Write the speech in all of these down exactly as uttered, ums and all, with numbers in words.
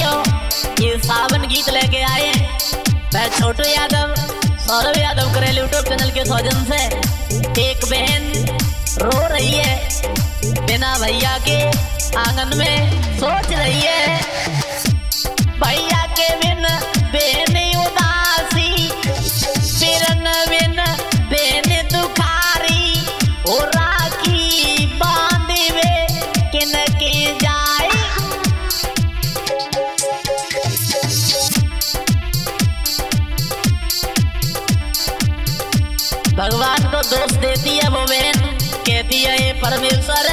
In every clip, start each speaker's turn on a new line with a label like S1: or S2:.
S1: भाइयों, ये सावन गीत लेके आए मैं छोटू यादव, सौरभ यादव करेल यूट्यूब चैनल के सौजन से। एक बहन रो रही है, बिना भैया के आंगन में सोच रही है। भैया के बिन बहन उदासी, बिरन बिन बहन दुखारी, ओ राखी बांधवे किन के जाए। भगवान को दोष देती है वो बहन, कहती है ये परमेश्वर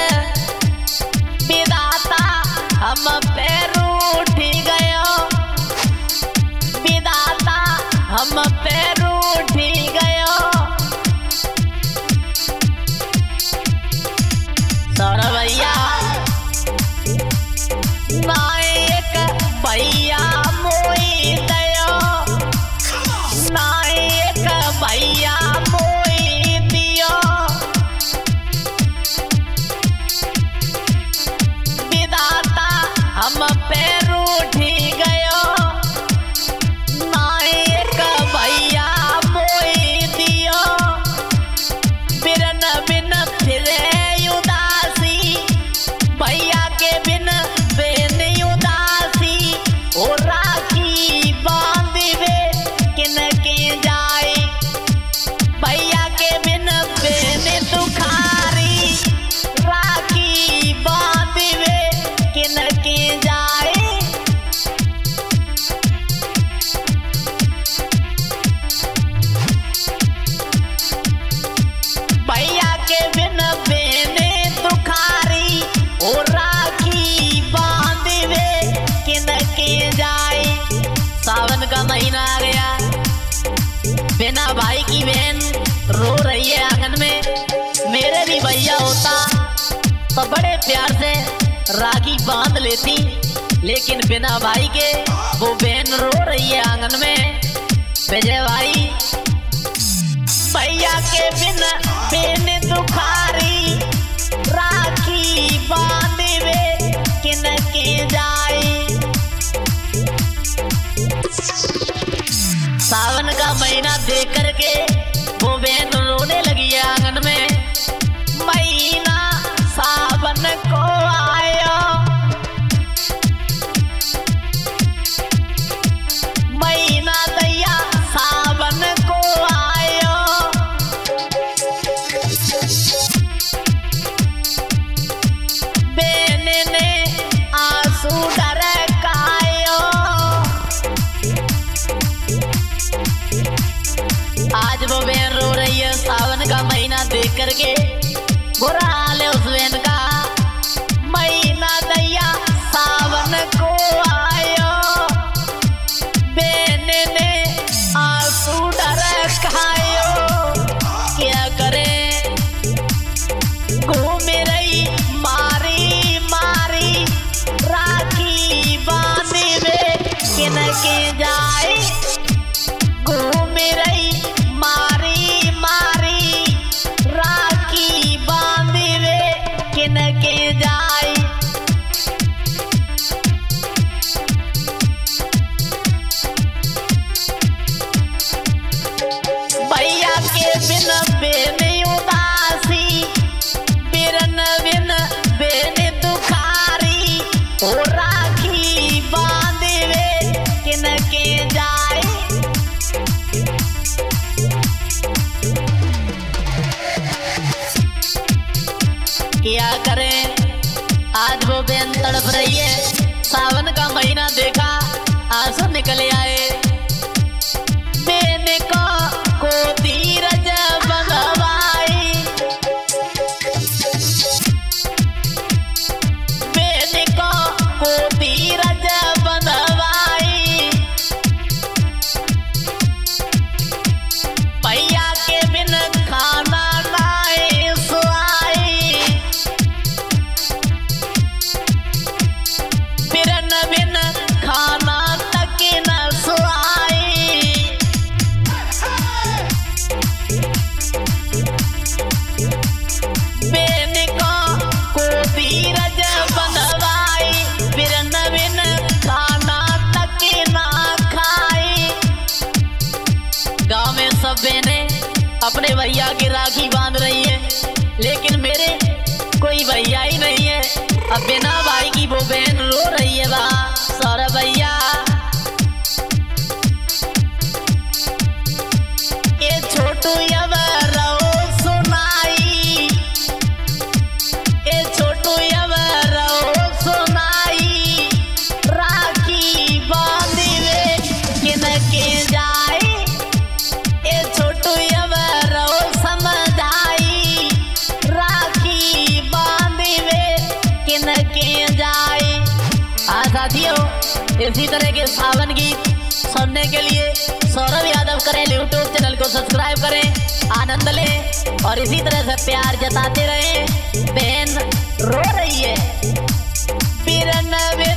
S1: विधाता हम पे रूठ गयो, विधाता हम पे रूठ गयो। सौरभ भैया नायक भैया मोई दयो, नायक भैया मोई दियो। विधाता हम पे रूठ गयो, नायक भैया मोई दियो। बिरन बिन फिरे उदासी, भैया के बिन बेन उदासी, ओ राखी बांधवे किन के जाए। भैया के बिन बेन दुखारी, राखी बांधवे किन के जाए। भैया के बिन बेन दुखारी, ओ राखी बांधवे किन के जाए। सावन का महीना आ गया, बिना भाई की बहन रो रही है आंगन में। मेरे भी भैया होता तो बड़े प्यार से राखी बांध लेती, लेकिन बिना भाई के वो बहन रो रही है आंगन में। विजय भाई, भैया के बिन बहन दुखारी, राखी बांधवे किन के जाए। सावन का महीना देख करके वो बहन रोने लगी है आंगन में। महीना सावन को आयो, महीना दैया सावन को आयो। बहन ने आंसू ढरकायो, आज वो बहन रो रही है सावन का महीना देख करके। बुरा हाल है उस बहन का। महीना दैया सावन को आयो, बहन ने आंसू ढरकायो। क्या करे घूम रही मारी मारी, राखी बांधवे किन के जाए। घूम रही मारी मारी, राखी बांधवे किन के जाए। भैया के बिन बेन उदासी, बिरन बिन बेन दुखारी, ओ राखी बांधवे किन के जाए। क्या करें, आज वो बहन तड़प रही है। सावन का महीना देखा, आंसू निकले आए। बहन को को धीरज बंधवाई, बहन को को धीरज बंधवाई। भैया के बिन खाना नाए सुआई, बिरन बिन खाना तक न अपने भैया की राखी बांध रही है, लेकिन मेरे कोई भैया ही नहीं है। अब बिना भाई की वो बहन रो रही है। वहाँ सौरभ भैया ये छोटू अब रो सुनाई, ये छोटू अब रो सुनाई, राखी बांधिवे किन के जाए, ये छोटू अब रो समझाई, राखी बांधिवे किन के जाए। हाँ साथियों, इसी तरह के सावन गीत सुनने के लिए सौरभ यादव करें यूट्यूब चैनल को सब्सक्राइब करें, आनंद लें और इसी तरह से प्यार जताते रहें। बहन रो रही है, फिर